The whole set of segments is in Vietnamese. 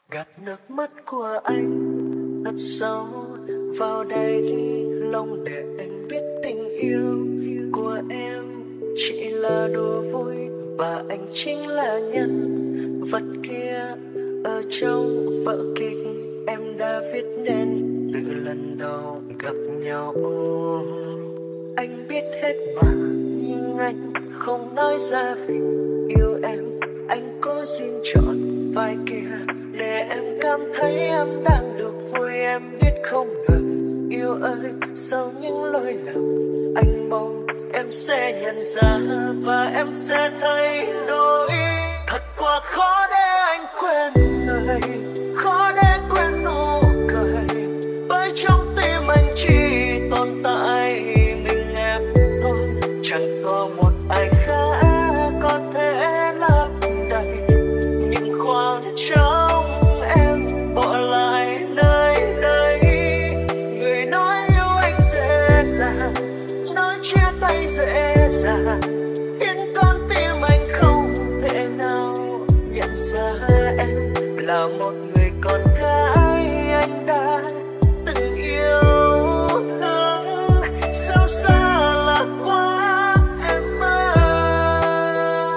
Gạt nước mắt của anh thật sâu vào đáy lòng để anh biết tình yêu của em chỉ là đùa vui và anh chính là nhân vật kia ở trong vở kịch em đã viết nên từ lần đầu gặp nhau. Anh biết hết mà nhưng anh không nói ra vì yêu em. Anh có xin chọn vai kia để em cảm thấy em đang được vui. Em biết không ngờ yêu ơi, sau những lỗi lầm anh mong em sẽ nhận ra và em sẽ thay đổi. Thật quá khó để anh quên người, khó để quên nụ cười, bởi trong tim anh chỉ tồn tại mình em thôi. Chẳng có một ai khác có thể lấp đầy những khoảng trống em bỏ lại nơi đây. Người nói yêu anh dễ dàng, nói chia tay dễ dàng, khiến con tim anh không thể nào nhận ra em là một người con gái anh đã từng yêu thương. Sao xa là quá em ơi.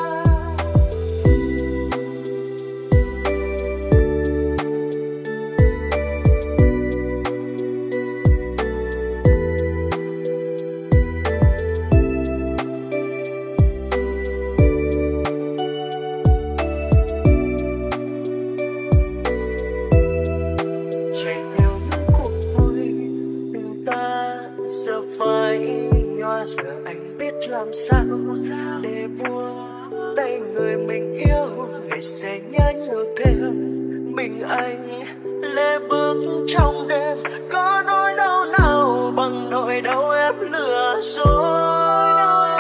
Chạy theo những cuộc vui tình ta giờ phải nhòa, giờ anh biết làm sao để buông tay người mình yêu. Ngày sẽ nhớ nhiều thêm mình anh lê bước trong đêm, có nỗi đau nào bằng nỗi đau em lừa dối.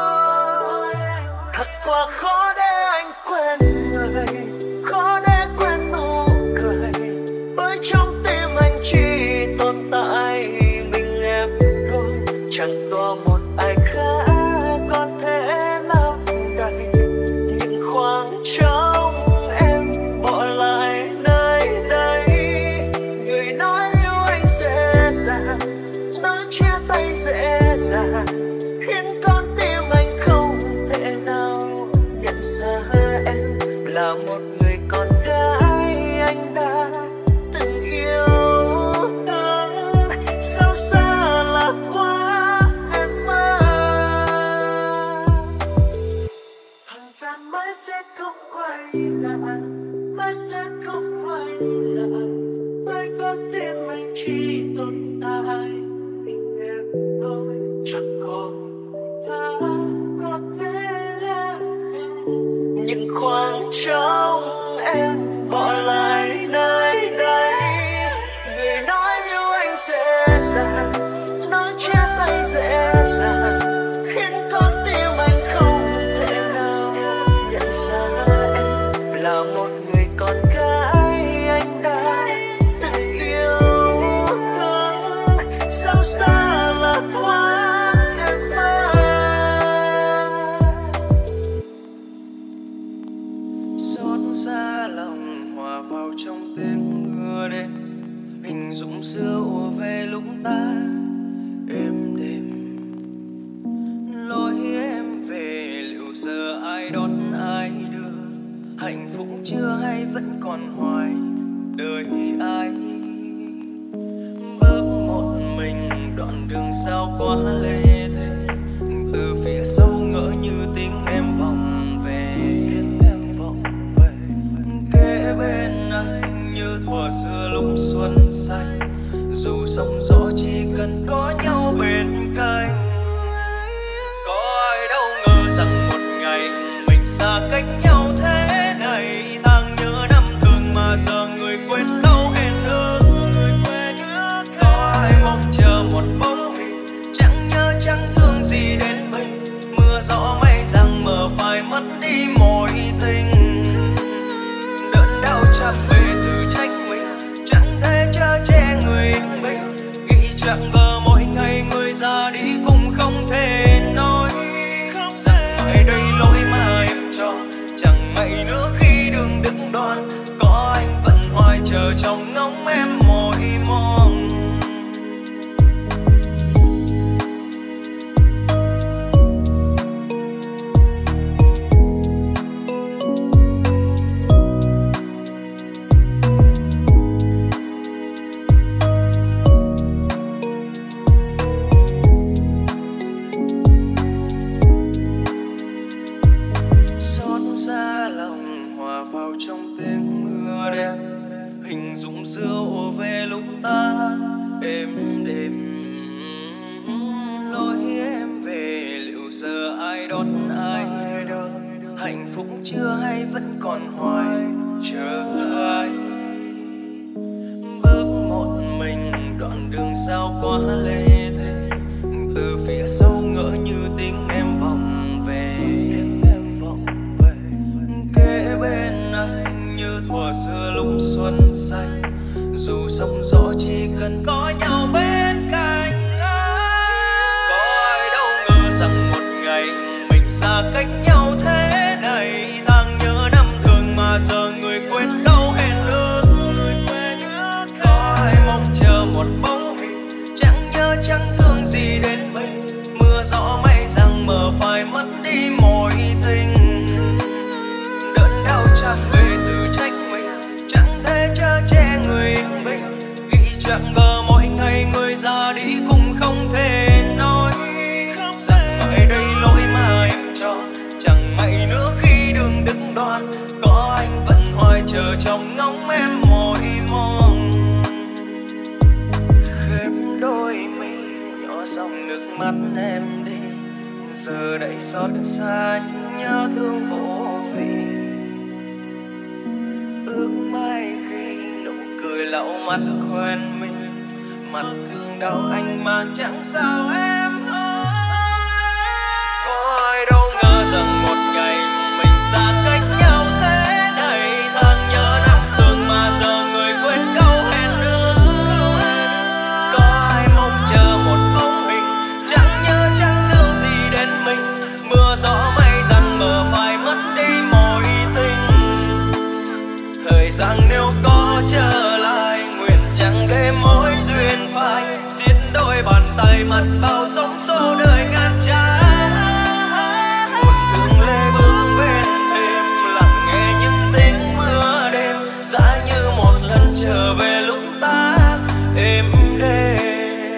Thật quá khó để anh quên người, khó để quên nụ cười, bởi trong tim anh chỉ tồn tại mình em thôi. Chẳng có một ai khác có thể lấp đầy những khoảng trống em bỏ lại nơi đây. Người nói yêu anh dễ dàng, nói chia tay dễ dàng, khiến con tim anh không thể nào nhận ra em là một người con gái anh đã từng yêu thương. Sao xa là quá em ơi. Thời gian mới sẽ không quay lại, mới sẽ không quay lại, bởi con tim anh chỉ tồn tại mình em thôi. Chẳng còn ta có thể là những khoảng trống em bỏ lại nơi đây. Người nói yêu anh dễ dàng, nói chia tay dễ dàng, khiến con tim anh không thể nào nhận ra em là một người con gái anh đã từng yêu thương. Sao xa là quá em ơi. Xót xa lòng hòa vào trong tiếng mưa đêm, hình dung xưa ùa về lúc ta êm đềm. Lối em về liệu giờ ai đón ai đưa, hạnh phúc chưa hay vẫn còn hoài đời ai. Bước một mình đoạn đường sao quá lê thê, từ phía sau ngỡ như tiếng em vọng về. Kế bên anh như thuở xưa lúc xuân xanh, dù sóng gió chỉ cần có nhau bên cạnh. Có ai đâu ngờ rằng một ngày mình xa cách nhau thế này. Tháng nhớ năm thường mà giờ người quên câu hẹn ước. Có ai mong chờ một bóng hình, chẳng nhớ chẳng thương gì đến mình. Mưa gió mây rằng mờ phải mất đi mối tình. Đớn đau chẳng về từ trách mình, chẳng thể chở che người mình. Nghĩ chẳng ngờ mỗi ngày người ra đi cũng không thể nói rằng phải đây lỗi mà em cho. Chẳng ngày nữa khi đường đứng đoan, có anh vẫn hoài hoài chờ trong ngóng em mỏi mòn. Hình dung xưa ùa về lúc ta êm đềm, lối em về liệu giờ ai đón ai đưa, hạnh phúc chưa hay vẫn còn hoài chờ ai. Bước một mình đoạn đường sao quá lê thế, từ phía sau ngỡ như tiếng em vọng về, kế bên anh như thuở xưa lúc xuân xanh. Dù sóng gió chỉ cần có nhau bên cạnh anh. Có ai đâu ngờ rằng một ngày mình xa cách nhau thế này. Thang nhớ năm thường mà giờ người quên câu hẹn ước. Có ai mong chờ một bóng hình, chẳng nhớ chẳng thương gì đến mình. Mưa gió mây rằng mờ phai mất đi mối tình. Đớn đau chẳng về từ trách mình, chẳng thể chở che người yêu mình. Nghĩ chẳng ngờ mỗi ngày người ra đi cũng không thể nói. Rằng mãi đây lỗi mà em cho, chẳng may nữa khi đường đứt đoạn. Có anh vẫn hoài chờ trong ngóng em mỏi mòn. Khép đôi mi nhỏ dòng nước mắt em đi, giờ đây xót xa nhớ thương vô vì. Ước mai khi nụ cười lau mắt quen mình, mặt thương đau anh mà chẳng sao em ơi. Có ai đâu ngờ rằng một ngày mình xa cách nhau thế này. Tháng nhớ năm thường mà giờ người quên câu hẹn ước. Có ai mong chờ một bóng hình, chẳng nhớ chẳng thương gì đến mình. Mưa gió mây rằng mờ phai mất đi mối tình. Thời gian nếu có trở lại, nguyện chẳng để mối duyên phai. Xiết đôi bàn tay mặt bao sóng xô đời ngàn trái. Buồn thương lê bước bên thềm, lặng nghe những tiếng mưa đêm. Giá như một lần trở về lúc ta êm đềm.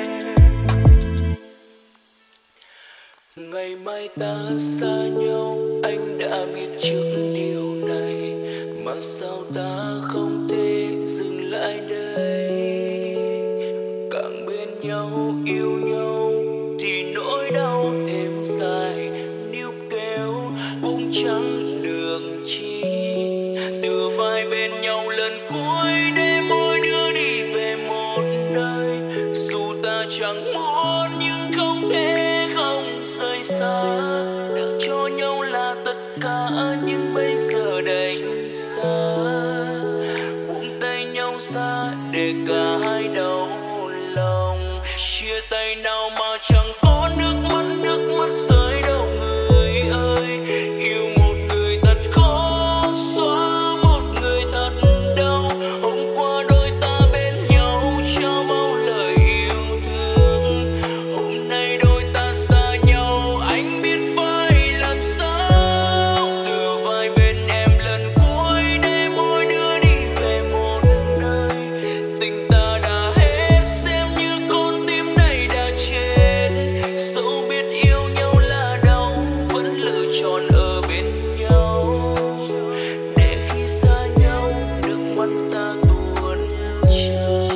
Ngày mai ta xa nhau, anh đã biết trước điều này. Mà sao ta không thể dừng lại đây. Càng bên nhau yêu nhau thì nỗi đau êm dài. Níu kéo cũng chẳng được chi. Từ vai bên nhau lần cuối để mỗi đứa đi về một nơi. Dù ta chẳng muốn nhưng không thể không rời xa. Đã cho nhau là tất cả nhưng bây giờ đành xa. Buông tay nhau ra để cả hai đau lòng. Chia tay nào mà chẳng có nước mắt rơi đâu người ơi. Yêu một người thật khó xóa, một người thật đau. Hôm qua đôi ta bên nhau trao bao lời yêu thương. Hôm nay đôi ta xa nhau, anh biết phải làm sao. Từ vai bên em lần cuối để mỗi đứa đi về một nơi. Tình ta đã hết, xem như con tim này đã chết. Dẫu biết yêu nhau là đau, vẫn lựa chọn ở bên nhau. Để khi xa nhau, nước mắt ta tuôn trào.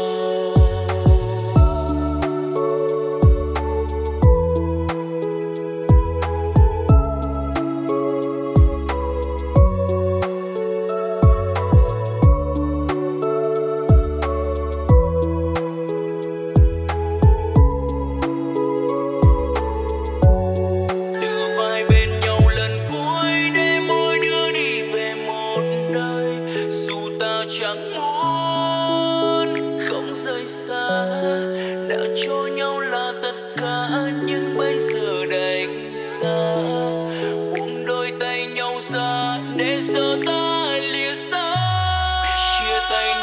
Từ vai bên nhau lần cuối để mỗi đứa đi về một nơi. Dù ta chẳng muốn không rời xa. Đã cho nhau là tất cả nhưng bây giờ đành xa. Buông đôi tay nhau ra để giờ ta lìa xa. Chia tay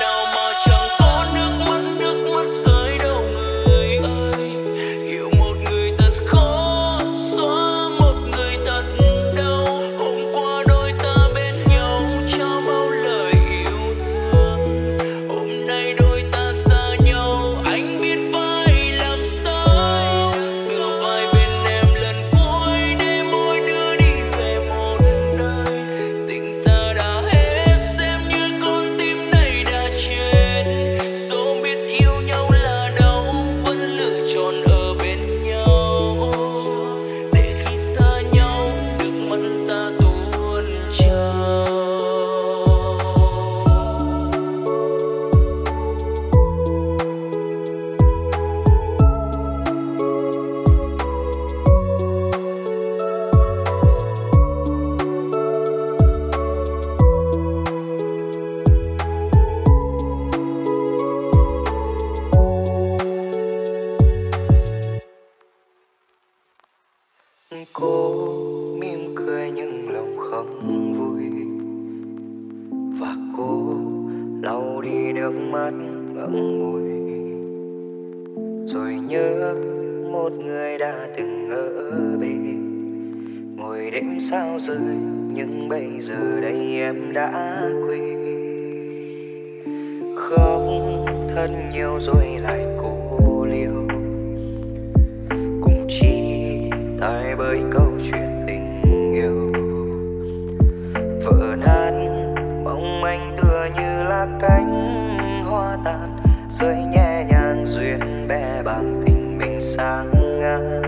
nước mắt ngậm ngùi, rồi nhớ một người đã từng ở bên, ngồi đêm sao rơi nhưng bây giờ đây em đã quên. Khóc thật nhiều rồi lại cô liêu, cùng chi tại bởi câu chuyện tình yêu. Vỡ nát mong manh tựa như là cánh hoa tàn, rơi nhẹ nhàng duyên bé bàng tình mình sang ngang.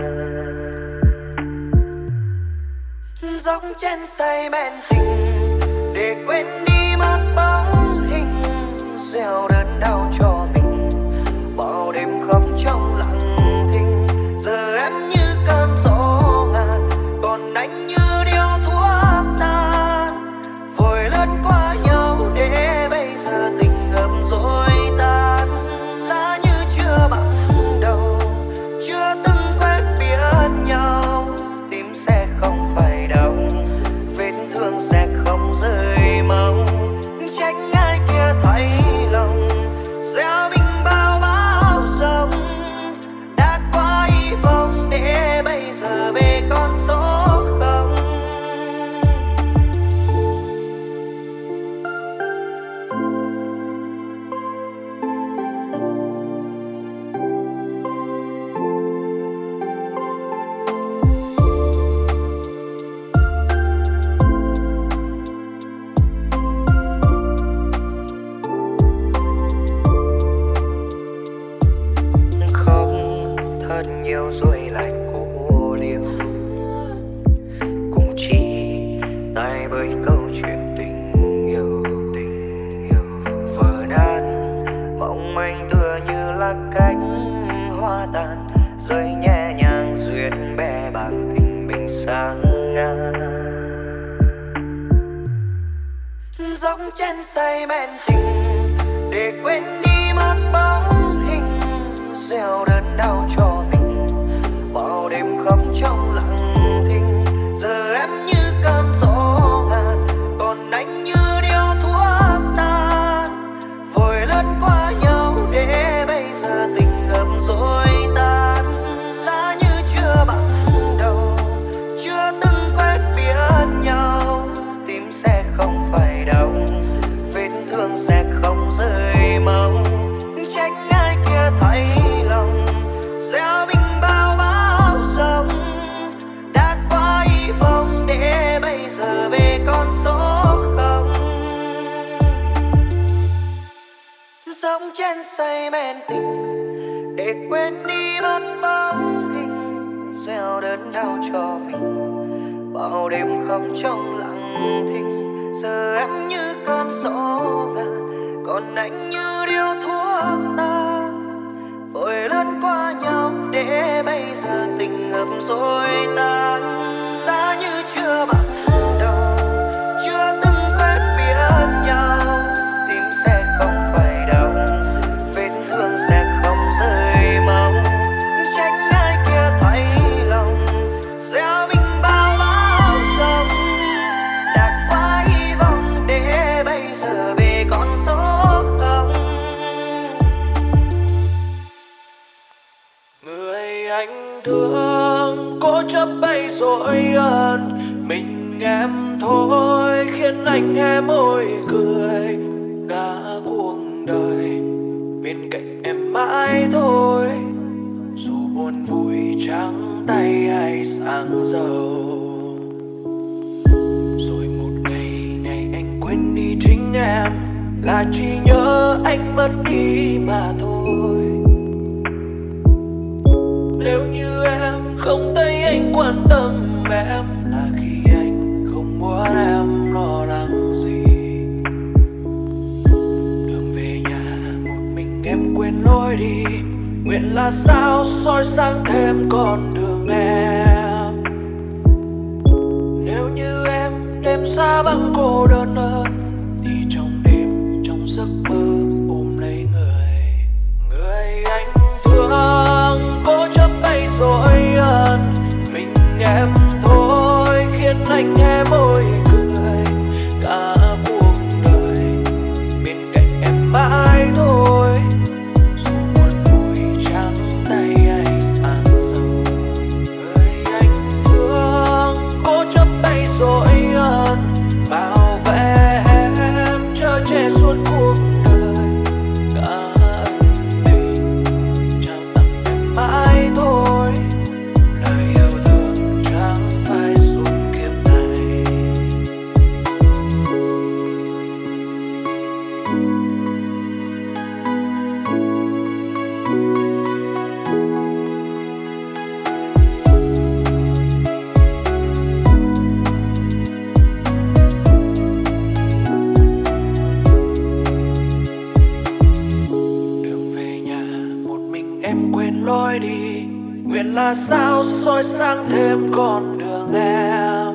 Dòng trên say men tình để quên đi mất bóng hình, gieo đớn đau cho mình bao đêm khóc trong lặng thinh. Giờ em như cơn gió ngàn, còn anh như điếu thuốc tan, vội lướt qua nhau để bây giờ tình ngập rồi tan. Xa như chưa bằng đầu, chưa từng quen biết nhau, tim sẽ không phải đau, vết thương sẽ không rơi mau. Tránh ai kia thấy lòng, gieo mình bao bão giông, đã qua hy vọng để bây giờ về con số không. Khóc thật nhiều rồi lại cô liêu, cùng chi tại bởi câu chuyện tình yêu. Vỡ nát mong manh tựa như là cánh hoa tàn, rơi nhẹ nhàng duyên bé bàng tình mình sang ngang. Dòng trên say men tình để quên đi mất bóng hình, gieo đớn đau cho mình bao đêm khóc trong lặng thinh. Giờ em như cơn gió ngàn, còn anh như điếu thuốc tan, vội lướt qua nhau để bây giờ tình ngập rồi tan. Xa như chưa bằng đầu, chưa từng quen biết nhau, tim sẽ không phải đau, vết thương sẽ không rơi mau. Tránh ai kia thấy lòng, gieo mình bao bão giông, đã qua hy vọng để bây giờ về con số không. Sống trên say men tình để quên đi mất bóng hình, gieo đớn đau cho mình bao đêm khóc trong lặng thinh. Giờ em như cơn gió ngàn, còn anh như điếu thuốc tan, vội lướt qua nhau để bây giờ tình ngập rồi tan. Xa như chưa bằng đầu, chưa từng quen biết nhau, tim sẽ không phải đau, vết thương sẽ không rơi mau. Tránh ai kia thấy lòng, gieo mình bao bão giông, đã qua hy vọng để bây giờ về con số không. Người anh thương cố chấp bay dội ơn mình em thôi, khiến anh hé môi cười cả cuộc đời bên cạnh em mãi thôi. Dù buồn vui trắng tay hay sáng giàu, rồi một ngày này anh quên đi chính em, là chỉ nhớ anh mất đi mà thôi. Nếu như em không thấy anh quan tâm em, là khi anh không muốn em lo lắng gì. Đường về nhà một mình em quên lối đi, nguyện là sao soi sáng thêm con đường em. Nếu như em đêm xa băng cô đơn hơn, thì trong đêm trong giấc mơ ôm lấy người anh thương. Cố chấp bay dội ơn mình em thôi, khiến anh hé môi cười cả cuộc đời bên cạnh em mãi suốt cuộc đời. Cả ân tình trao tặng em mãi thôi, lời yêu thương chẳng phải suốt kiếp này. Đường về nhà một mình em quên lối đi, nguyện là sao soi sáng thêm con đường em.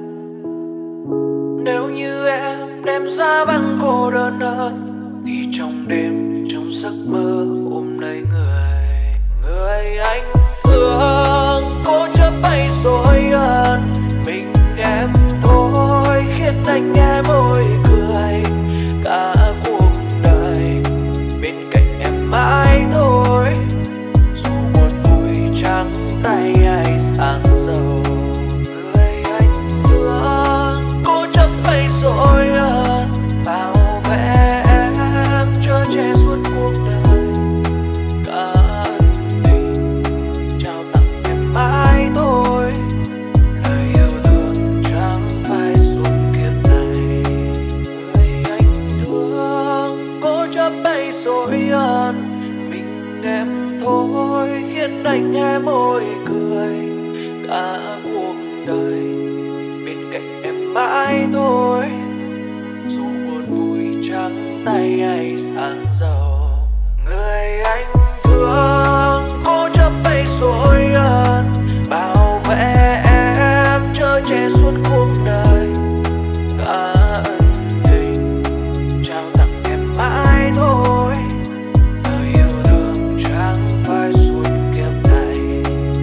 Nếu như em đem ra băng cô đơn hơn, thì trong đêm trong giấc mơ ôm lấy người anh thương. Cố chấp bay rồi ơn mình em thôi, khiến anh nghe môi cười cả cuộc đời. Bên cạnh em mãi thôi, dù buồn vui trắng tay ai sang giàu. Người anh thương cố chấp bay rồi ơn bảo vệ em chở che suốt cuộc đời. Cả ân tình trao tặng em mãi thôi, lời yêu thương chẳng phải suốt kiếp này. Người anh thương cố chấp bay rồi ơn mình em thôi, khiến anh nghe môi cười cả cuộc đời. Bên cạnh em mãi thôi, dù buồn vui trắng tay ai sang giàu. Người anh thương cố chấp bay rồi ơn bảo vệ em chở che suốt cuộc đời. Cả ân tình trao tặng em mãi thôi, lời yêu thương chẳng phải suốt kiếp này.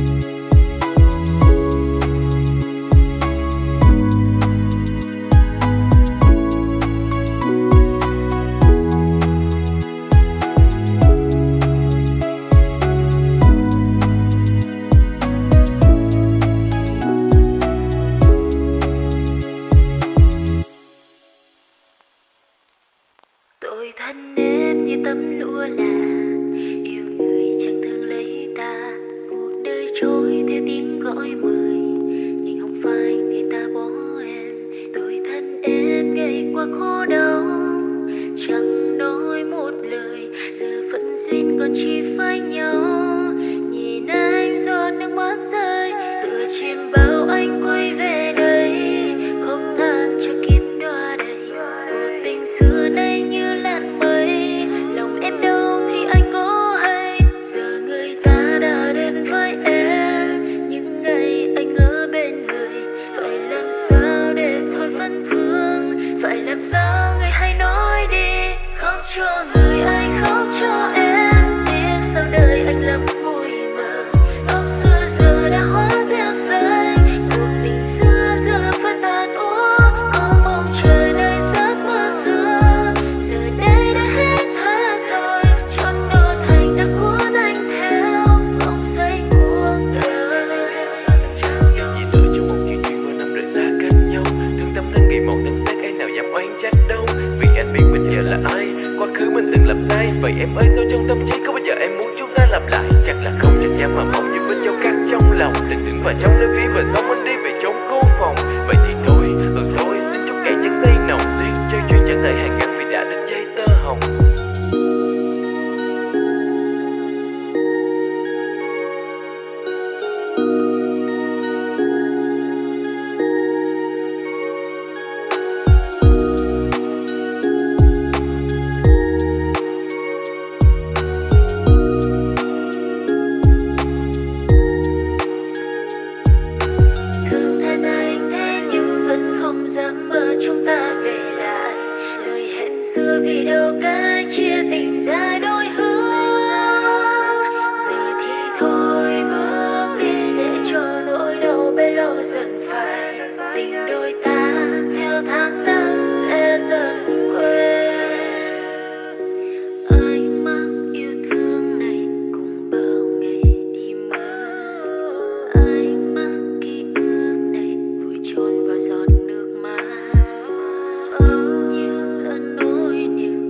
Tôi thân em như tấm lụa là yêu người chẳng thương lấy ta. Cuộc đời trôi theo tiếng gọi mời, nhưng không phải người ta bỏ em. Tôi thân em ngày qua khổ đau, chẳng nói một lời. Giờ phận duyên còn chỉ phai nhau. Nhìn anh giọt nước mắt rơi, tựa chim bao anh quay về đây. Không than cho kiếm đọa đầy, cuộc tình xưa nay như làn mây. Lòng em đâu thì anh có hay, giờ người ta đã đến với em. Những ngày anh ở bên người, phải làm sao để thôi phân vương. Phải làm sao người hãy nói đi, khóc cho người anh khóc cho em. Tiếc sao đời anh lắm bụi mờ, tóc xưa giờ đã hóa rêu rơi. Cuộc tình xưa giờ phải tàn úa, có mong trời nơi giấc mơ xưa. Giờ đây đã hết thở rồi, chốn đô thành đã cuốn anh theo vòng xoay cuộc đời. Yêu gì tự trong một chuyện mà năm đời xa cách nhau, thương tâm thân kỳ mộng thân xác ai nào dám oán trách đâu. Vì anh biết mình giờ là ai, quá khứ mình từng làm sai. Vậy em ơi sao trong tâm trí có bao giờ em muốn chúng ta làm lại? Chắc là không chắc chắn mà mong như vết dấu cắt trong lòng. Tình đứng vào trong nơi phía bờ sông anh đi về chốn cô phòng. Vậy thì thôi, thôi xin chúc cây chắc xây nồng tiếng chơi chuyện chẳng thể hàn gắn vì đã đến dây tơ hồng. Thương thân anh thế nhưng vẫn không dám mơ chúng ta về lại. Lời hẹn xưa vì đâu cái chia tình ra đôi hướng. Giờ thì thôi bước đi để cho nỗi đau bấy lâu dần phai. Tình đôi ta theo tháng năm sẽ dần quên. Anh mang yêu thương này cùng bao ngày đi mơ. Anh mang ký ức này vùi chôn vào giọt nước mắt. Bao nhiêu là nỗi niềm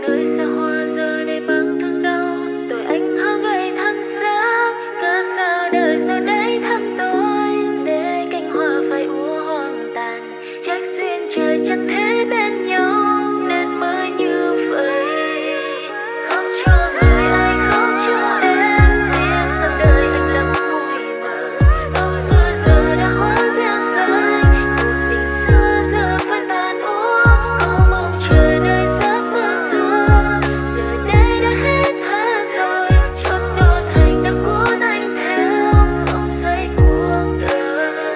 nơi xa hoa giờ đây mang thương đau. Tội anh hóa gầy thăng sáng, cớ sao đời sau đấy thăm tôi, để cánh hoa phải úa hoang tàn. Trách duyên trời chẳng thể bên nhau nên mới như vậy. Khóc cho người ai khóc cho em, biết sao đời anh lắm mùi mờ. Tóc xưa giờ đã hóa rêu rơi, cuộc tình xưa giờ phải tàn úa. Có mong chờ nơi giấc mơ xưa, giờ đây đã hết tha rồi. Chót đổ thành đã cuốn anh theo vòng xoay cuộc đời.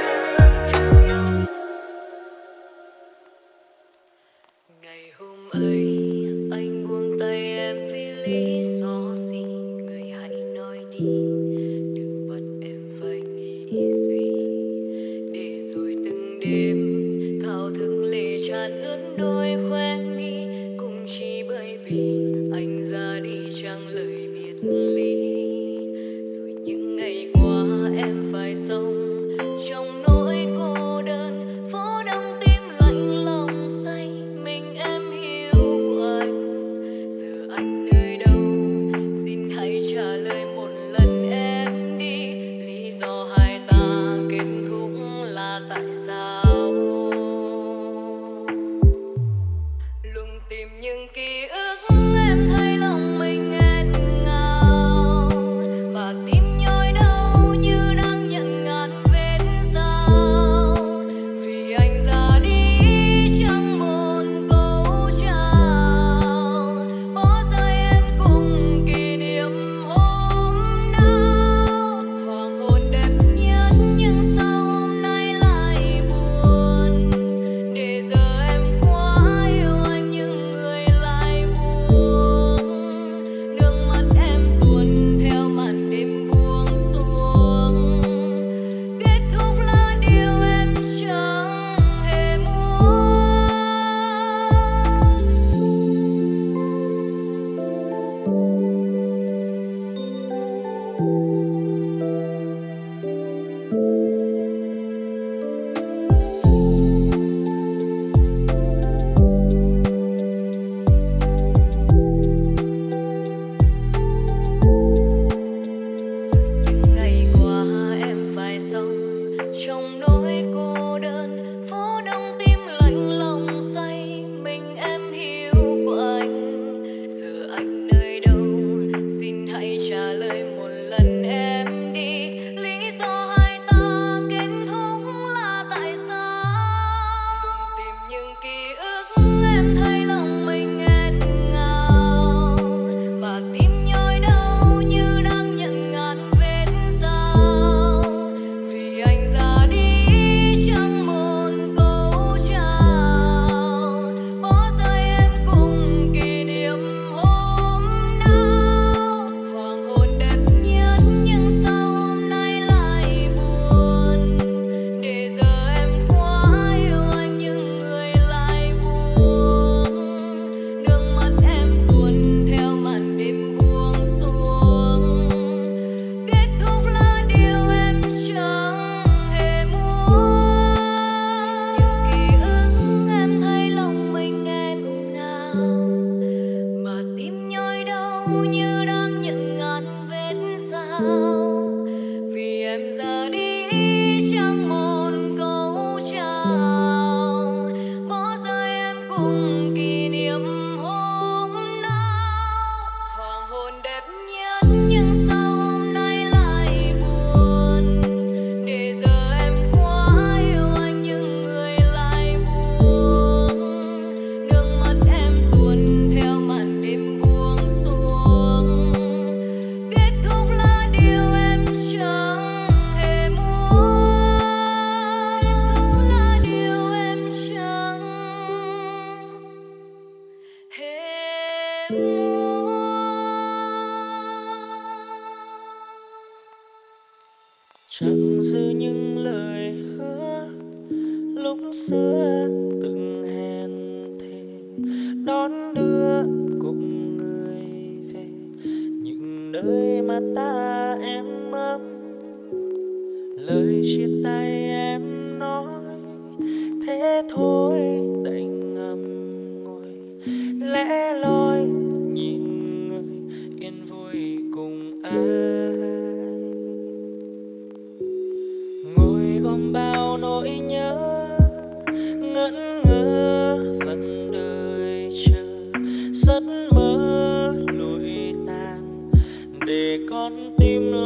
Ngày hôm ấy anh buông tay em vì lý do gì, người hãy nói đi, đừng bắt em phải nghĩ suy. Để rồi từng đêm thao thức lệ tràn ướt đôi khóe mi, cũng chỉ bởi vì anh ra đi chẳng lời biệt ly. Rồi những ngày qua em phải sống trong nỗi cô đơn, phố đông tim lạnh lòng say, mình em hiu quạnh. Giờ anh nơi đâu, xin hãy trả lời một lần em đi, lý do hai ta kết thúc là tại sao? Lùng tìm những ký ức em thấy lòng mình nghẹn ngào, và tim nhói đau như đang nhận ngàn vết dao. Vì anh ra đi chẳng một câu chào, bỏ rơi em cùng kỷ niệm hôm nào. Hoàng hôn đẹp nhất nhưng sao hôm nay lại buồn, để giờ em quá yêu anh nhưng người lại buồn. Nước mắt em tuôn theo màn đêm buông xuống, kết thúc là điều em chẳng hề muốn. Những ngày qua em phải sống trong nỗi cô đơn, phố đông tim lạnh lòng say, mình em hiu quạnh. Giờ anh nơi đâu, xin hãy trả lời một lần em đi, lý do hai ta kết thúc là tại sao? Lùng tìm những ký ức em thấy lòng mình nghẹn ngào, và tim nhói đau như đang nhận ngàn vết dao. Vì anh ra đi chẳng một câu chào, bỏ rơi em cùng kỷ niệm hôm nào. Hoàng hôn đẹp nhất nhưng sao hôm nay lại buồn, để giờ em quá yêu anh nhưng người lại buồn. Nước mắt em tuôn theo màn đêm buông xuống, kết thúc là điều em chẳng hề muốn. Những ký ức em thấy lòng mình nghẹn ngào, mà tim nhói đau như đang nhận ngàn vết dao. Vì em ra đi chẳng một câu chào, bỏ rơi em cùng kỷ niệm hôm nào. Hoàng hôn đẹp nhất nhưng sao hôm nay lại buồn, để giờ em quá yêu anh nhưng người lại buồn. Nước mắt em tuôn theo màn đêm buông xuống, kết thúc là điều em chẳng hề muốn. Kết thúc là điều em chẳng hề muốn. Chẳng dư những lời hứa lúc xưa từng hẹn thề, đón đưa cùng người về những nơi mà ta êm ấm. Lời chia tay em nói thế thôi, đành ngậm ngùi lẽ loi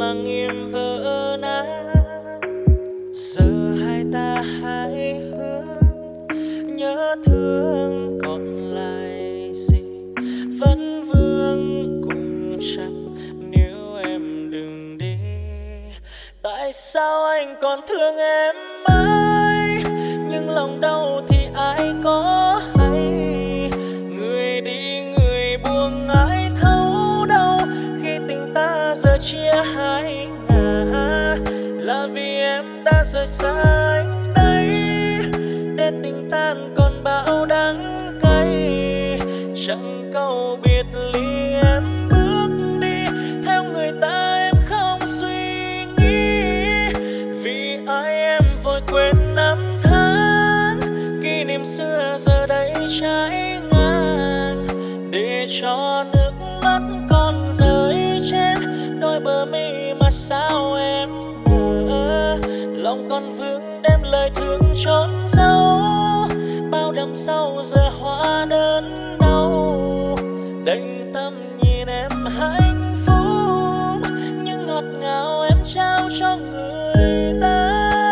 lặng im vỡ nát. Giờ hai ta hãy hướng nhớ thương còn lại gì, vẫn vương cùng chẳng nếu em đừng đi. Tại sao anh còn thương em mãi, nhưng lòng đau thì ai có hay. Người đi người buông ai thấu đâu, khi tình ta giờ chia hai ngả. Là vì em đã rời xa anh đây, để tình tan còn bao đắng cay. Chẳng câu biệt ly em bước đi, theo người ta em không suy nghĩ. Vì ai em vội quên năm tháng, kỷ niệm xưa giờ đây trái ngang. Để cho nước mắt còn rơi trên đôi bờ mi mà sao em ngờ. Lòng còn vương đem lời thương trốn giấu, bao đêm sau giờ hóa đơn đau. Đành tâm nhìn em hạnh phúc, nhưng ngọt ngào em trao cho người ta.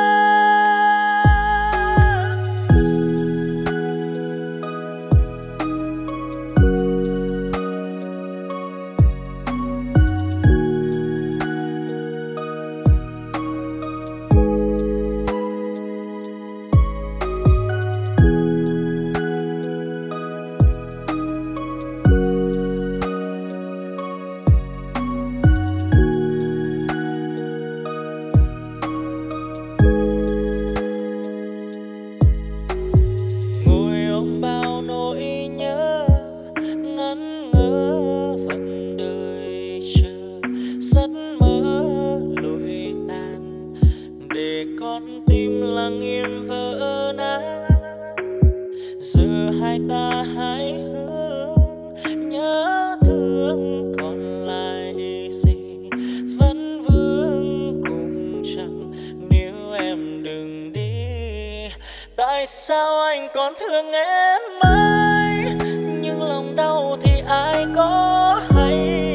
Tại sao anh còn thương em mãi, nhưng lòng đau thì ai có hay.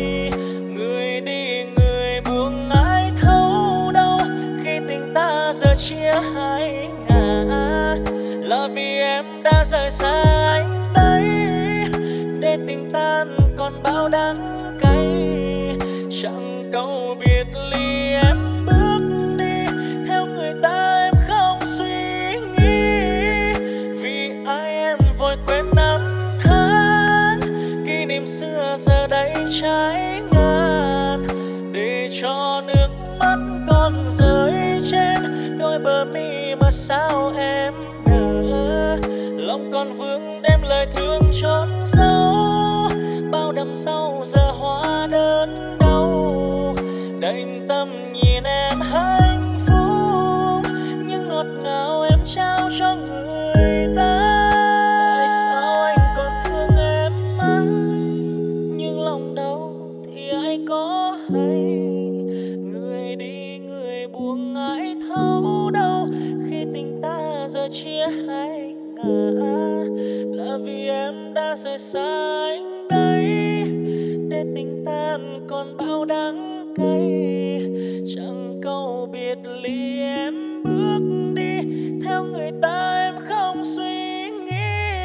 Người đi người buông ai thấu đâu, khi tình ta giờ chia hai ngả. Là vì em đã rời xa anh đây, để tình tan còn bao đắng cay. Chẳng câu biệt ly em bước đi, theo người ta em không suy nghĩ. Vì ai em vội quên năm tháng, kỷ niệm xưa giờ đây trái ngang. Để cho nước mắt còn rơi trên đôi bờ mi mà sao em ngờ. Lòng còn vương đem lời thương trốn giấu, bao năm sau giờ hóa đơn đau. Đành tâm nhìn em hạnh phúc, nhưng ngọt ngào em trao cho người ta. Tại sao anh còn thương em mãi, nhưng lòng đau thì ai có hay. Người đi người buông ai thấu đâu, khi tình ta giờ chia hai ngả. Là vì em đã rời xa anh đây, để tình tan còn bao đắng cay. Chẳng câu biệt ly em bước đi, theo người ta em không suy nghĩ.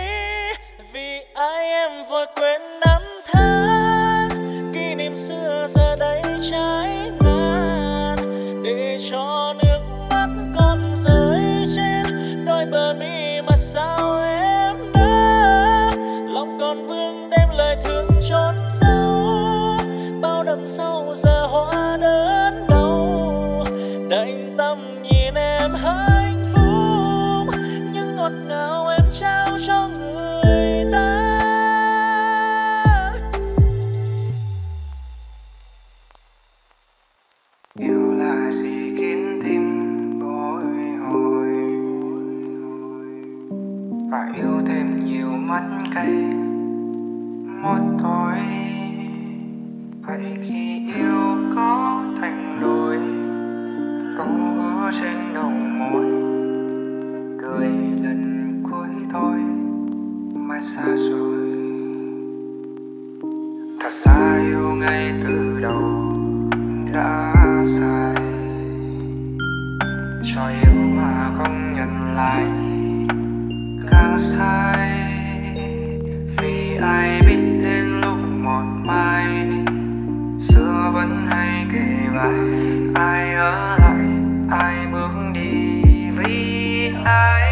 Vì ai em vội quên năm tháng, kỷ niệm xưa giờ đây trái ngang. Để cho nước mắt còn rơi trên đôi bờ mi mà sao em đã. Lòng còn vương đem lời thương trốn giấu, bao năm sau giờ hóa đơn đau. Đành tâm nhìn em hạnh phúc, nhưng ngọt ngào em trao cho người ta. Yêu là gì khiến tim bồi hồi, phải yêu thêm nhiều mắt cay một thôi. Vậy khi yêu có thành đôi, câu hứa trên đầu môi, cười lần cuối thôi mà xa rồi. Thật ra yêu ngay từ đầu đã quá dài, cho yêu mà không nhận lại càng sai. Vì ai biết đến lúc một mai xưa vẫn hay kể bài, ai ở lại ai bước đi vì ai.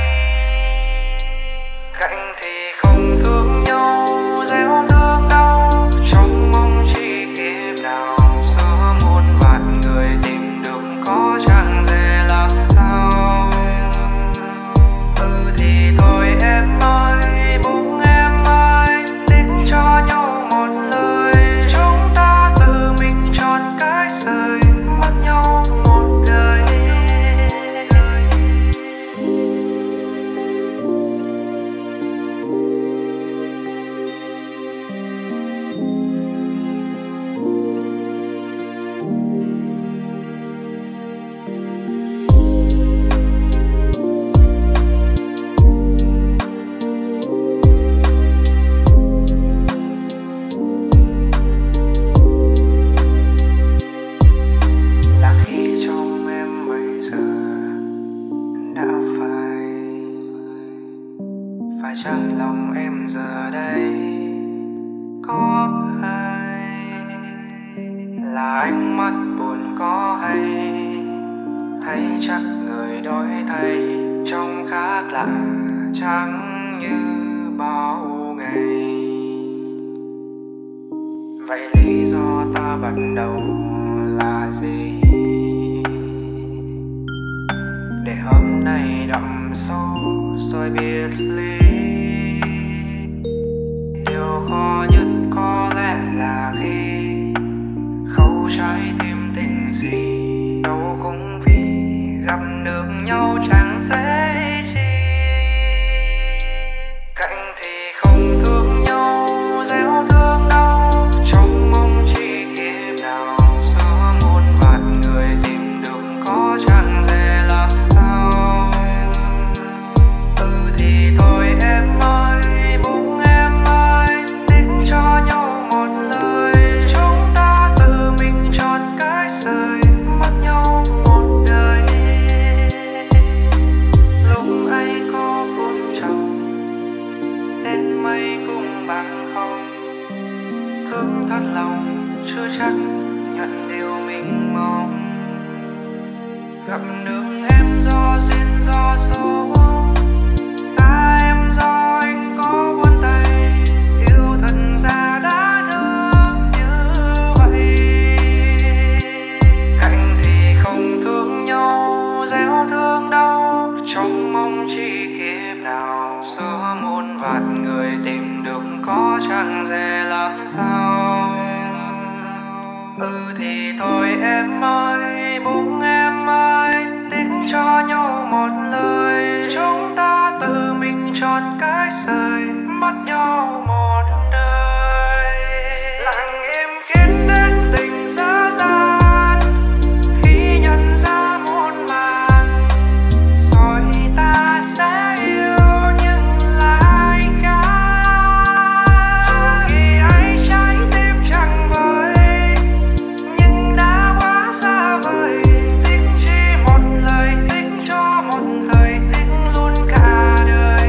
Cạnh thì không thương nhau, gieo thương đau, trong mong chỉ kiếp nào xưa muôn vạn người tìm được có chẳng dễ làm sao. Thì thôi em ơi, buông em ơi, tính cho nhau một lời, chúng ta tự mình chọn cách rời, mất nhau một đời. Là khi trong em bây giờ đã phải chăng lòng em giờ đây có ai? Là ánh mắt buồn có hay, thấy chắc người đổi thay, trông khác lạ chẳng như bao ngày. Vậy lý do ta bắt đầu là gì để hôm nay đậm sâu rồi biệt ly? Điều khó nhất có lẽ là khi khâu trái tim tình gì đâu cũng vì gặp được nhau chẳng dễ chi. Cạnh thì không thương nhau, gieo thương đau, trong mong chỉ kiếp nào xưa muôn vạn người tìm được có chẳng dễ làm sao. Thì thôi em ơi, buông em ơi, tính cho nhau một lời, chúng ta tự mình chọn cách rời, mất nhau một đời. Lúc ấy có phút trông đến mây cũng bằng không, thương thật lòng chưa chắc nhận điều mình mong. Gặp được em do duyên do số, xa em do anh có buồn tay, yêu thật ra đã thương như vậy. Cạnh thì không thương nhau, gieo thương đau, trong mong chỉ kiếp nào xưa muôn vạn người tìm được có chẳng dễ làm sao. Thì thôi em ơi, buông em ơi, tính cho nhau một lời, chúng ta tự mình chọn cách rời, mất nhau một đời. Lặng im kín đến tình dở dang, khi nhận ra muôn màng, rồi ta sẽ yêu nhưng lại khác. Dù khi ấy trái tim chẳng vơi, nhưng đã quá xa vời, tiếc chỉ một lời, tiếc cho một thời, tiếc luôn cả đời.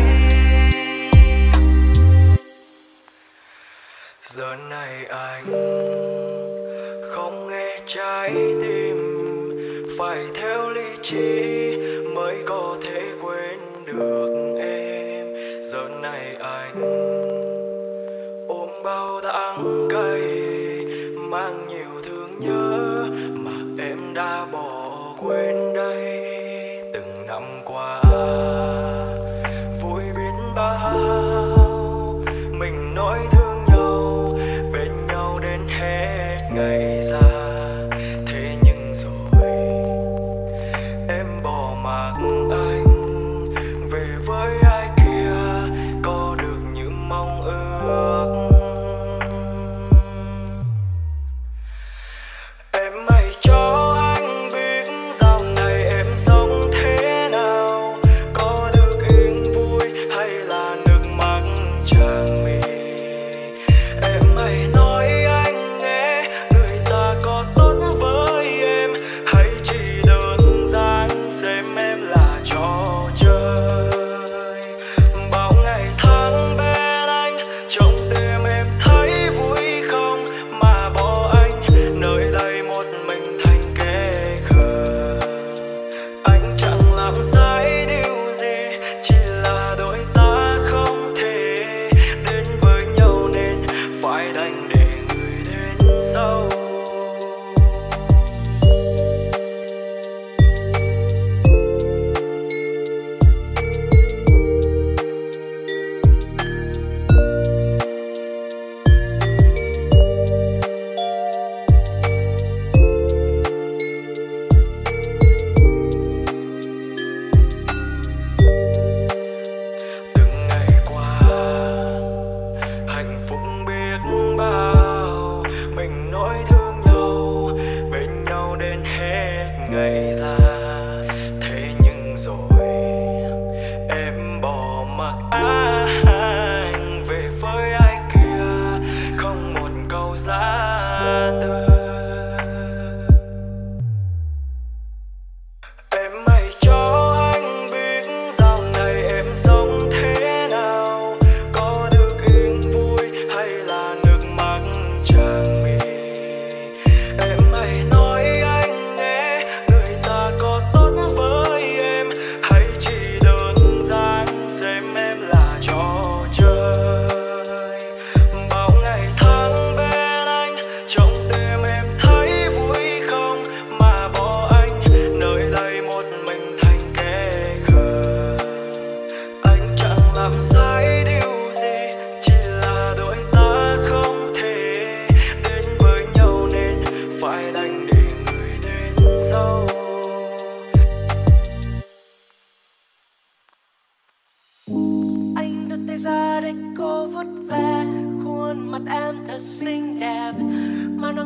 Giờ này anh không nghe trái tim, phải theo lý trí mới có thể quên được em. Giờ này anh ôm bao đắng cay, mang nhiều thương nhớ mà em đã bỏ quên đây. Từng năm qua vui biết bao, mình nói thương nhau, bên nhau đến hết ngày già. Thế nhưng rồi em bỏ mặc anh về với ai kia, có được như mong ước.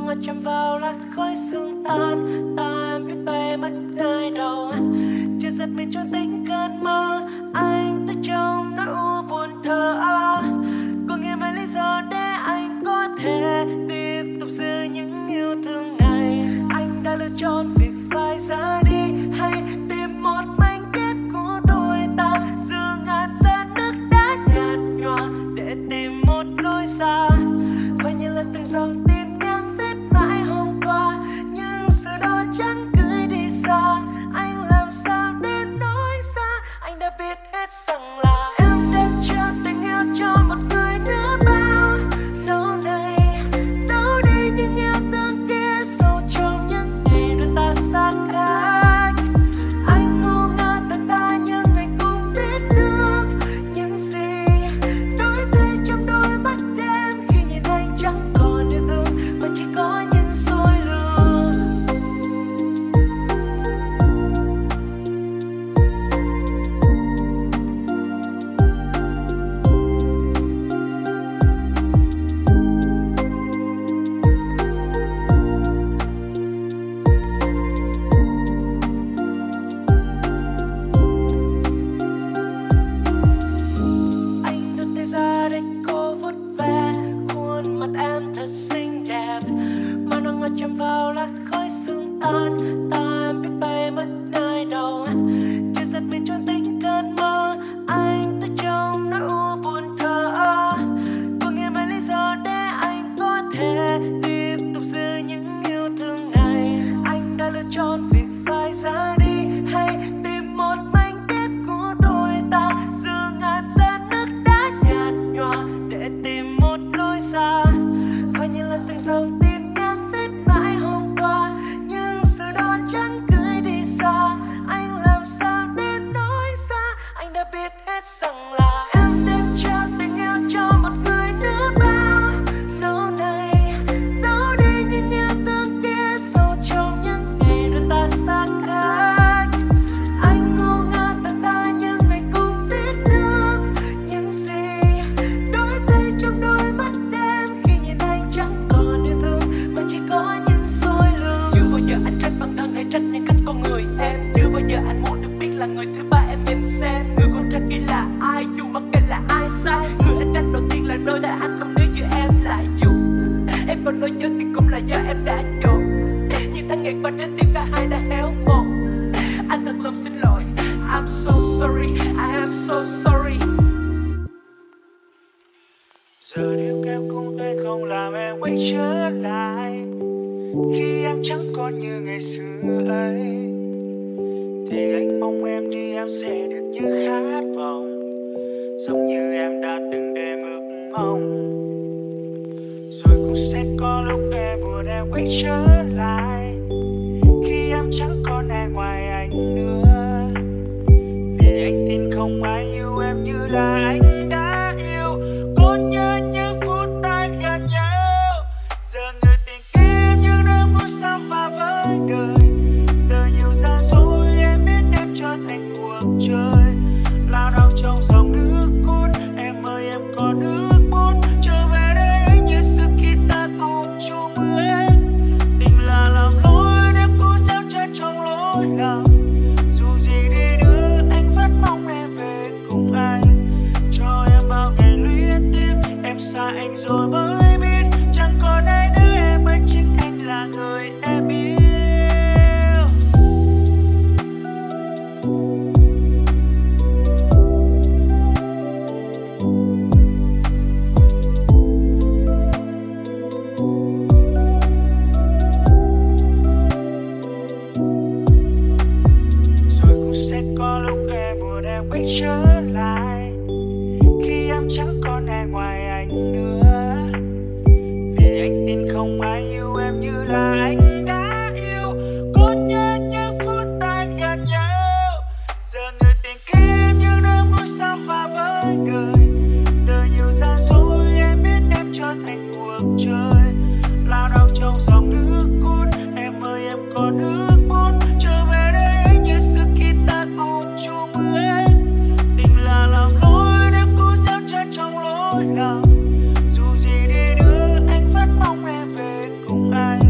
ngọt chạm vào là khói sương tan. Ta em biết bay mất nơi đâu, chưa giật mình trốn tính cơn mơ. Anh tới trong nỗi u buồn thờ ơ, có nghe mấy lý do để anh có thể tiếp tục giữ những yêu thương này. Anh đã lựa chọn việc phải ra đi, hay tìm một mảnh ghép của đôi ta, giữa ngàn giọt nước đã nhạt nhòa để tìm một lối ra. Và như là từng dòng tin nhắn viết mãi hôm qua, nhưng giờ đó chẳng gửi đi xa. Anh làm sao để nói ra, anh đã biết hết rằng là em đang cho tình yêu cho một người nữa bao lâu nay. Giấu đi những yêu thương kia sâu trong những ngày đôi ta xa cách. Anh ngu ngơ thật ta nhưng anh cũng biết được những gì đổi thay trong đôi mắt em khi nhìn anh chẳng còn yêu thương mà chỉ có những dối lừa. Anh đưa tay ra để cô vuốt ve khuôn mặt em thật xinh đẹp, mà nó ngọt chạm vào là khói sương tan. Ta em biết bay mất nơi đâu, chưa giật mình trốn tính cơn mơ. Anh tới trong nỗi u buồn thờ ơ, có nghe mấy lý do để anh có thể tiếp tục giữ những yêu thương này. Anh đã lựa chọn việc phải ra đi, hay tìm một mảnh ghép của đôi ta, giữa ngàn giọt nước đã nhạt nhòa để tìm một lối ra. Và như là từng dòng tin nhắn viết mãi hôm qua, nhưng giờ đó chẳng gửi đi xa. Anh làm sao để nói ra, anh đã biết hết rằng là em đang cho tình yêu cho một người nữa bao lâu nay. Giấu đi những yêu thương kia sâu trong những ngày đôi ta xa cách. Anh ngu ngơ thật ta nhưng anh cũng biết được những gì đổi thay trong đôi mắt em khi nhìn anh chẳng còn yêu thương mà chỉ có những dối lừa. Chưa bao giờ anh trách bản thân hay trách nhân cách con người em, chưa bao giờ anh muốn được biết là người thứ ba em nhìn xem. Người con trai kia là ai, dù mặc kệ là ai sai. Người anh trách đầu tiên là đôi tay anh không nếu như em lại dù em còn nói nhớ thì cũng là do em đã chọn. Như tháng ngày qua trái tim cả hai đã héo mòn. Anh thật lòng xin lỗi, I'm so sorry, I am so sorry. Giờ điều em cũng tới không làm em quay trở lại, khi em chẳng còn như ngày xưa ấy. Thì anh mong em đi em sẽ được như khát vọng, giống như em đã từng đêm ước mong. Rồi cũng sẽ có lúc em buồn em quay trở lại, khi em chẳng còn ai ngoài anh nữa. Vì anh tin không ai yêu em như là anh đã yêu. Có nhớ những phút ta gần nhau, giờ người tình kia như đêm núi xa và với đời. Đời nhiều gian dối em biết em trở thành cuộc chơi, lao đao trong dòng nước cuốn. Em ơi em có nước muốn trở về đây như xưa khi ta cùng chung bước. Tình là làm lối nếu cố gieo chân trong lối lòng. Dù gì đi nữa anh vẫn mong em về cùng anh, cho em bao ngày luyến tiếc. Em xa anh rồi mới biết chẳng còn ai nữa em ơi, chính anh là người em yêu. Rồi cũng sẽ có lúc em buồn em quay trở lại, khi em chẳng còn ai ngoài anh nữa. Vì anh tin không ai yêu em như là anh đã yêu. Có nhớ những phút ta gần nhau, giờ người tình kia như đêm núi xa và với đời. Đời nhiều gian dối em biết em trở thành cuộc chơi, lao đao trong dòng nước cuốn. Em ơi em có nước muốn trở về đây như xưa khi ta cùng chung bước. Tình là làm lối nếu cố gieo chân trong lối lòng. Dù gì đi nữa anh vẫn mong em về cùng anh,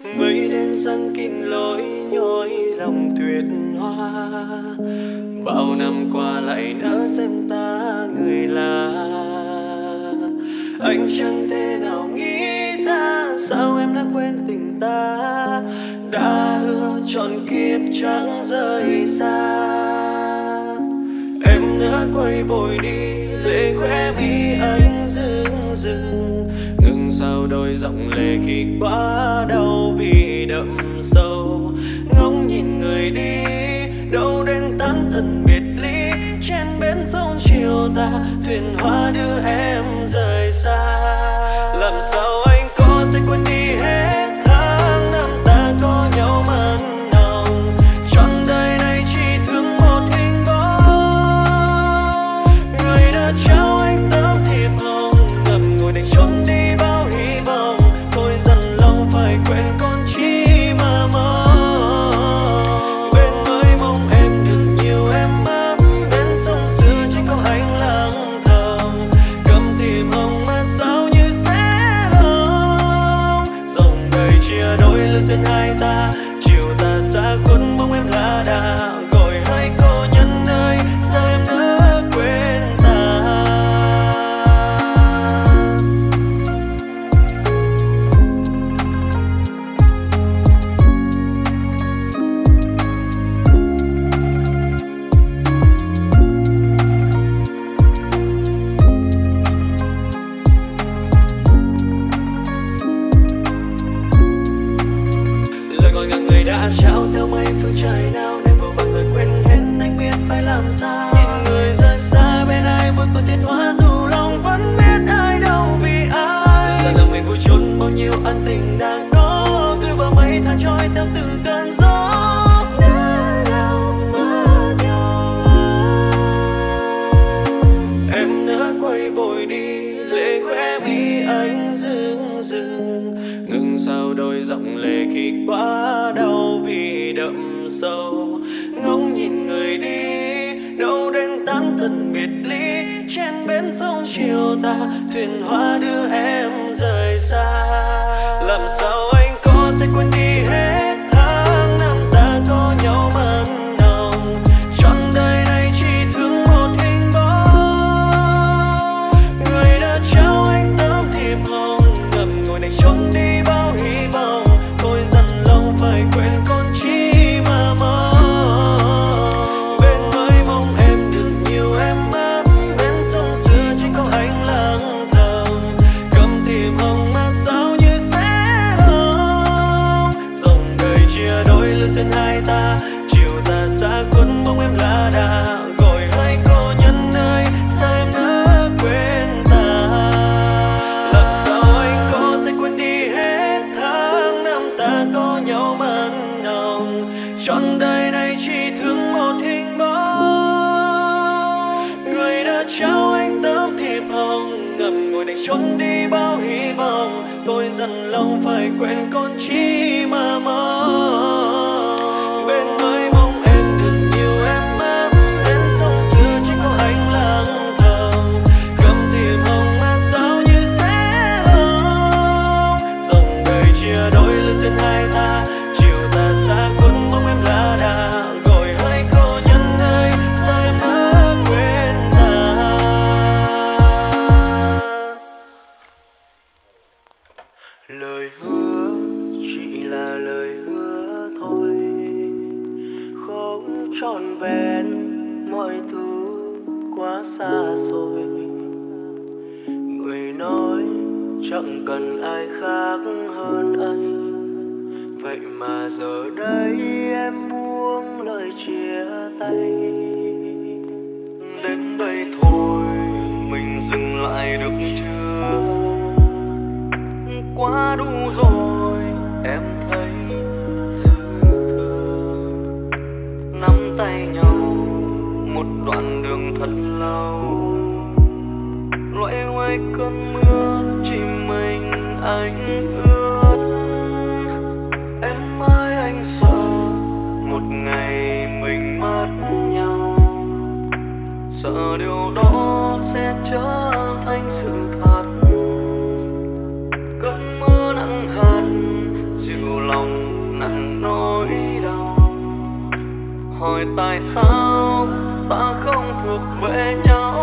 mây đen giăng kín lối nhói lòng tuyệt hoa. Bao năm qua lại nỡ xem ta người lạ, anh chẳng thể nào nghĩ ra sao em đã quên tình ta, đã hứa trọn kiếp chẳng rời xa. Em đã quay vội đi, lệ khóe mi anh rưng rưng, ngừng sao đôi giọng lệ khi quá đau vì đậm sâu. Ngóng nhìn người đi đâu đến tán thân biệt ly, trên bến sông chiều ta thuyền hoa đưa em rời xa. Làm sao anh có thể quên đi hết tháng năm ta có nhau mặn nồng, trọn đời này chỉ thương một hình bóng. Người đã trao anh tấm thiệp hồng, ngậm ngùi để trốn đi bao hy vọng. Tôi dần lòng phải quên con chi mà mong. Bên với mong em được nhiều em ấm, bên sông xưa chỉ có anh lặng thầm. Cầm thiệp hồng mà sao như sẽ lòng, dòng đời chia đôi lứa duyên hai ta. Chiều ta xa khuất mong em lá đà, gọi hai cô nhân ơi sao em nỡ quên ta. Lời gọi ngàn người đã trao theo mây phương trời nào, nên vô vàn người quên hết anh biết phải làm sao. Nhìn người rời xa bên ai vui có thiên hóa, dù lòng vẫn biết ai đâu vì ai. Giờ lòng mình vui chốn bao nhiêu ân tình đã có, cứ vào mây tha trôi theo từng cơn gió. Đã lòng mất nhau, em đã quay vội đi, lệ khóe mi anh rưng rưng, ngừng sao đôi giọng lệ khi quá đau vì đậm sâu. Ngóng nhìn người đi đâu đến tán thân biệt ly, trên bến sông chiều ta thuyền hoa đưa em rời xa. Làm sao anh có thể quên đi hết tháng năm ta có nhau mặn nồng, trọn đời này chỉ thương một hình bóng. Người đã trao anh tấm thiệp hồng, ngậm ngùi để trốn đi bao hy vọng. Tôi dần lòng phải quên con chi mà mong. Bên với mong em được nhiều em ấm, bên sông xưa chỉ có anh lặng thầm. Cầm thiệp hồng mà sao như sẽ lòng, dòng đời chia đôi lứa duyên hai ta. Chiều ta xa khuất mong em lá đà, gọi hai cô nhân ơi sao em nỡ quên ta. Làm sao anh có thể quên đi hết tháng năm ta có nhau mặn nồng, trọn đời này chỉ thương một hình bóng. Người đã trao anh tấm thiệp hồng, ngậm ngùi để trốn đi bao hy vọng. Tôi dần lòng phải quên con chi mà mong. Bên với mong em được nhiều em ấm, bên sông xưa chỉ có anh lặng thầm. Cầm thiệp hồng mà sao như sẽ lòng, dòng đời chia đôi lứa duyên hai ta. Chiều ta xa khuất mong em lá đà, gọi hai cô nhân ơi sao em nỡ quên ta. Lời hứa chỉ là lời hứa thôi, không trọn vẹn mọi thứ quá xa rồi. Người nói chẳng cần ai khác hơn anh, vậy mà giờ đây em buông lời chia tay. Đến đây thôi mình dừng lại được chưa, quá đủ rồi em thấy dư thừa. Nắm tay nhau một đoạn đường thật lâu, loay hoay cơn mưa chỉ mình anh ướt. Em ơi anh sợ một ngày mình mất nhau, sợ điều đó sẽ trở thành sự thật. Cơn mưa nặng hạt hỏi tại sao ta không thuộc về nhau.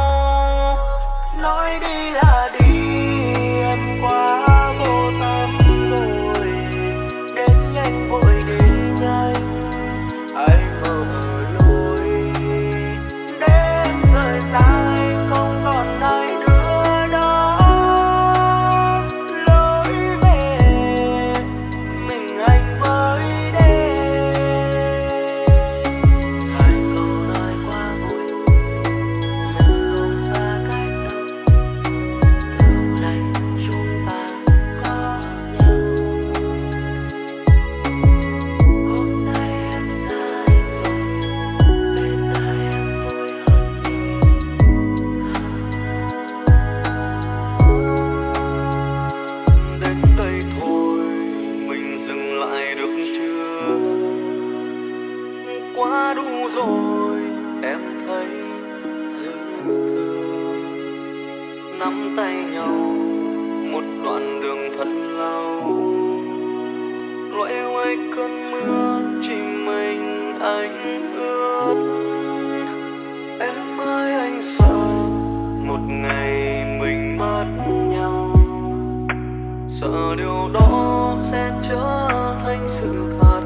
Nói đi là đi, em quá vô tâm rồi, đến nhanh vội đi nhanh, anh mở lối đến rời xa, không còn ai nữa đó. Lối về mình anh mới đến. Hai câu nói quá vội nhưng không ra cách đâu. Từ nay chúng ta có nhau. Hôm nay em xa anh rồi, bên ai em vui hơn nhiều. Đến đây thôi, mình dừng lại được chưa? Quá đủ rồi, em thấy dư thừa. Nắm tay nhau một đoạn đường thật lâu, loay hoay cơn mưa chỉ mình anh ướt. Em ơi anh sợ một ngày mình mất nhau, sợ điều đó sẽ trở thành sự thật.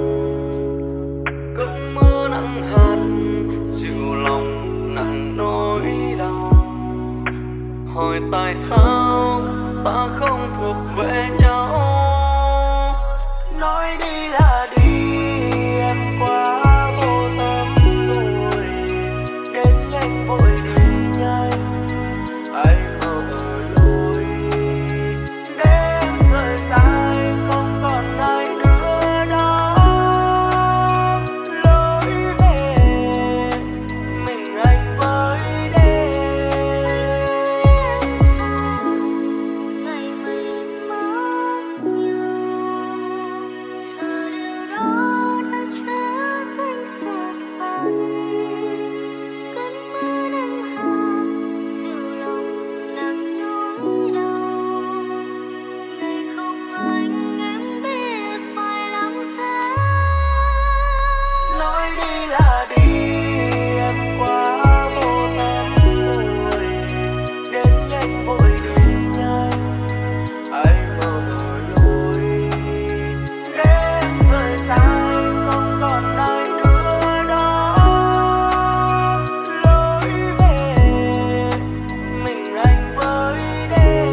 Cơn mưa nặng hạt dịu lòng nặng nỗi đau. Hỏi tại sao ta không thuộc về nhau. Nói đi là đi, em quá vô tâm rồi, đến nhanh vội đi nhanh, anh mở lối đến rời xa, không còn ai nữa đó. Lối về mình anh mới đến. Ngày mình mất nhau, giờ điều đó đã trở thành sự thật. Cơn mưa nặng hạt dịu lòng nặng nỗi đau. Ngày không anh em biết phải làm sao. Nói đi là đi, em quá vô tâm rồi, đến nhanh vội đi nhanh, anh mở lối đến rời xa, không còn ai nữa đó. Lối về mình anh mới đến.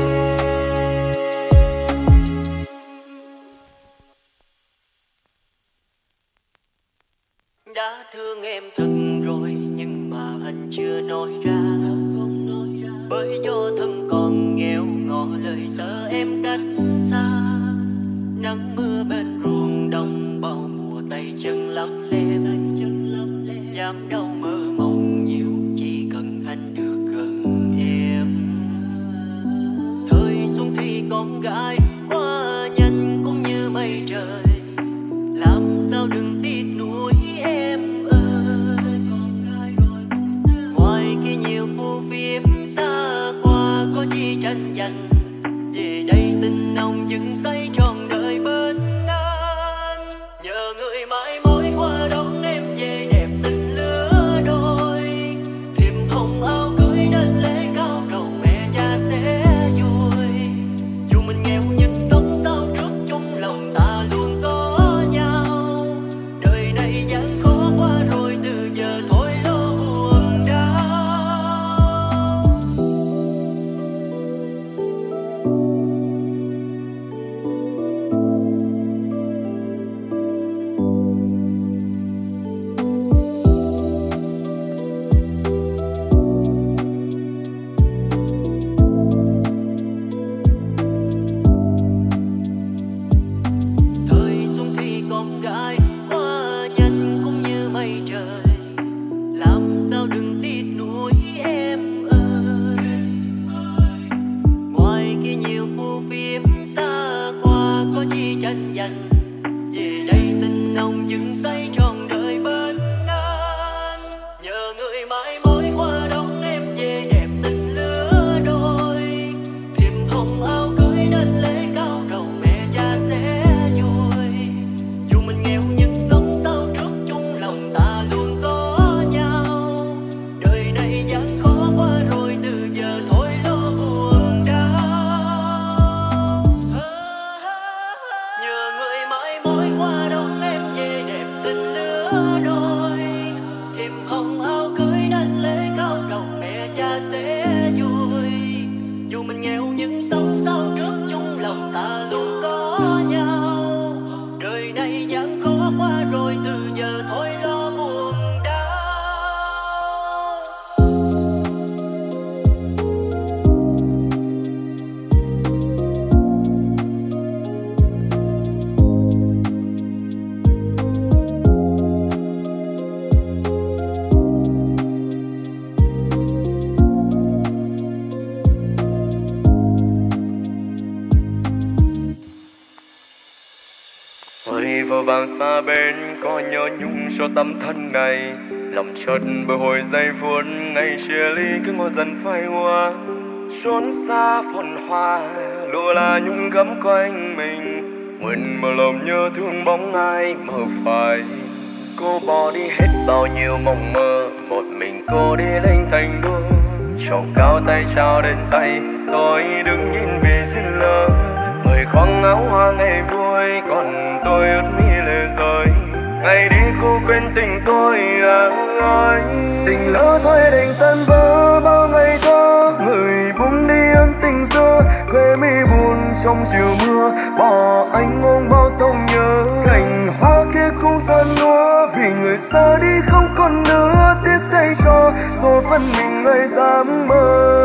Đã thương em thật rồi nhưng mà anh chưa nói ra. Bởi do thân còn nghèo ngỏ lời sợ em cách xa. Nắng mưa bên ruộng đồng bao mùa tay chân lắm lem. Dám đâu mơ mộng nhiều chỉ cần anh được gần em. Thời xuân thì con gái qua nhanh cũng như mây trời. Làm sao đừng tiếc nuối em ơi. Ngoài kia nhiều phù phiếm xa qua có chi tranh giành. Về đây tình nồng dừng say trọn đời bên anh. Nhờ người mãi mối qua đón em về đẹp tình lứa đôi. Thiệp hồng áo cưới đến lễ cao cầu mẹ cha sẽ vui. Dù mình nghèo nhưng sống sao trước chung lòng ta luôn có nhau. Đời này gian khó qua rồi từ giờ thôi lo buồn đau. Thời xuân thì con gái qua nhanh cũng như mây trời. Làm sao đừng tiếc nuối em ơi. Ngoài kia nhiều phù phiếm xa qua có chi tranh giành. Về đây tình nồng dừng say trọn đời bên anh. Nhờ người mãi mối qua đón em về đẹp tình lứa đôi. Thiệp hồng áo cưới đến lễ cao cầu mẹ cha sẽ vui. Dù mình nghèo nhưng sống sao trước chung lòng ta Vơi vào vàng xa bên có nhớ nhung cho tâm thân này, lòng chợt bồi hồi giây phút ngày chia ly cứ ngồi dần phai hoa. Trốn xa phồn hoa lụa là nhung gấm quanh mình, nguyện mở lòng nhớ thương bóng ai mơ phai. Cô bỏ đi hết bao nhiêu mộng mơ, một mình cô đi lên thành đô. Trầu cao tay trao đến tay, tôi đứng nhìn vì duyên lỡ. Người khoác áo hoa ngày vui, còn tôi ướt mi lệ rơi. Ngày đi cô quên tình tôi ơi. Tình lỡ thôi đành tan vỡ bao ngày thơ, người buông đi ân tình xưa. Quê mi buồn trong chiều mưa, bỏ anh ôm bao sông nhớ. Cành hoa kia cũng tan úa, vì người xa đi không còn nữa. Tiếc thay cho số phận mình ai dám mơ.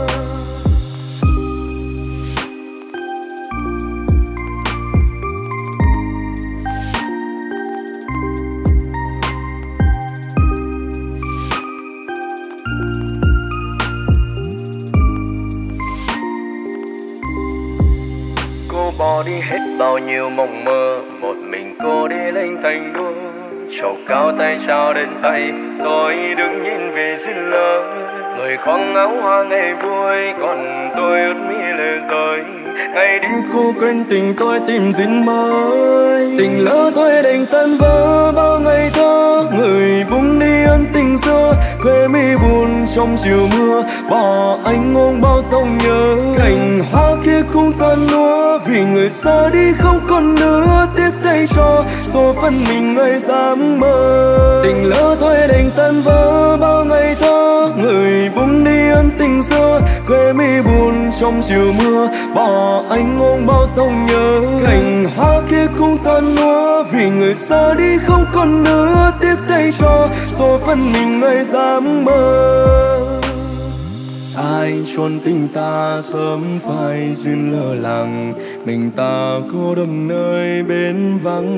Bỏ đi hết bao nhiêu mộng mơ, một mình cô đi lên thành đô. Trầu cao tay trao đến tay, tôi đứng nhìn vì duyên lỡ. Người khoác áo hoa ngày vui, còn tôi ướt mi lệ rơi. Ngày đi cô quên tình tôi tìm duyên mới. Tình lỡ thôi đành tan vỡ bao ngày thơ, người buông đi ân tình xưa. Quê mi buồn trong chiều mưa, bỏ anh ôm bao sông nhớ. Cành hoa kia cũng tan úa, vì người xa đi không còn nữa. Tiếc thay cho số phận mình ai dám mơ. Tình lỡ thôi đành tan vỡ bao ngày thơ, người buông đi ân tình xưa. Quê mi buồn trong chiều mưa, bỏ anh ôm bao sông nhớ. Cành hoa kia cũng tan úa, vì người xa đi không còn nữa. Tiếc thay cho số phận mình ai dám mơ. Ai chôn tình ta sớm phai duyên lỡ làng, mình ta cô đơn nơi bên vắng.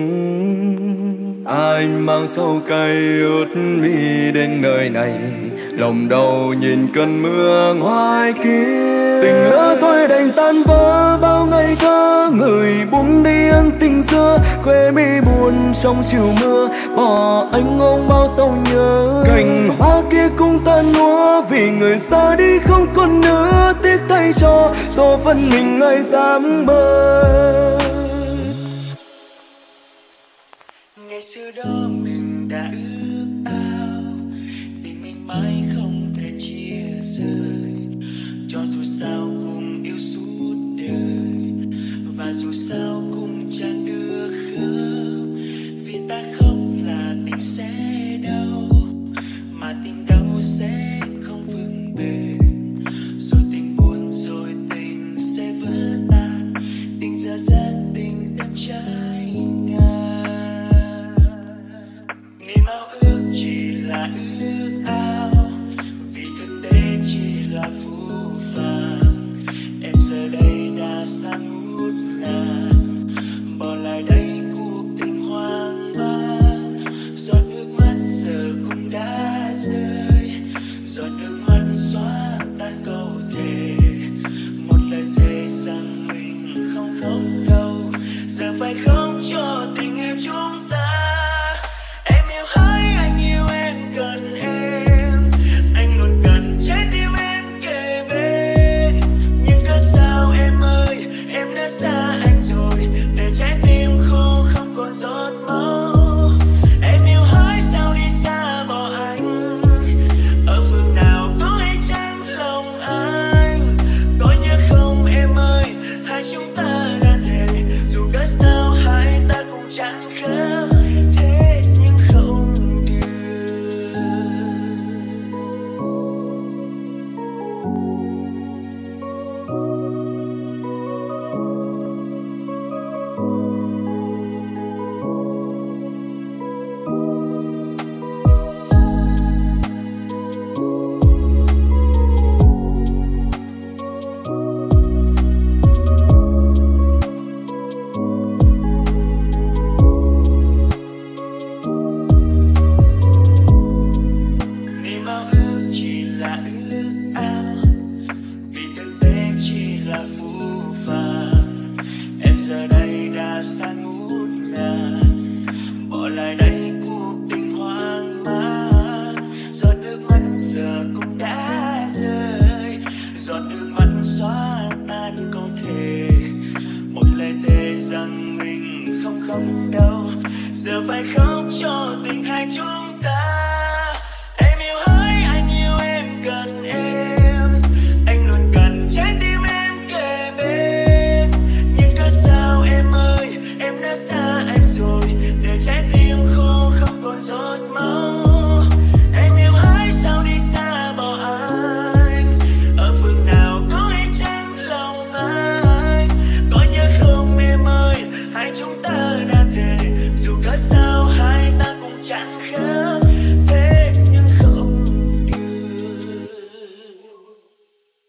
Ai mang sâu cay ướt mi đến nơi này, lòng đau nhìn cơn mưa ngoài kia. Tình lỡ thôi đành tan vỡ bao ngày thơ, người buông đi ân tình xưa. Quê mi buồn trong chiều mưa, bỏ anh ôm bao sâu nhớ. Cành hoa kia cũng tan úa, vì người xa đi không còn nữa. Tiếc thay cho số phận mình ai dám mơ. Ngày xưa đó mình đã ước ao, tình mình mãi không thể chia rời. Cho dù sao cũng yêu suốt đời, và dù sao cũng chẳng được khóc. Vì ta khóc là tình sẽ đau, mà tình đau sẽ không vững bền. Rồi tình buồn rồi tình sẽ vỡ tan, tình dở dang tình đắm cháy ngang. giờ phải khóc cho tình hai chúng